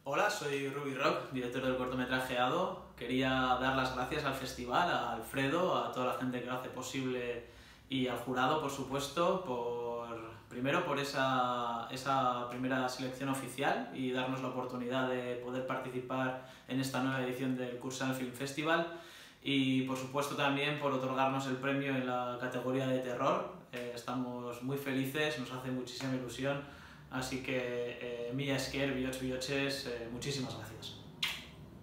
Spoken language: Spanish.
Hola, soy Ruby Rock, director del cortometraje Ado. Quería dar las gracias al festival, a Alfredo, a toda la gente que lo hace posible y al jurado, por supuesto, primero por esa primera selección oficial y darnos la oportunidad de poder participar en esta nueva edición del Cursal Film Festival, y por supuesto también por otorgarnos el premio en la categoría de terror. Estamos muy felices, nos hace muchísima ilusión, así que mila esker, bihotz bihotzez, muchísimas gracias.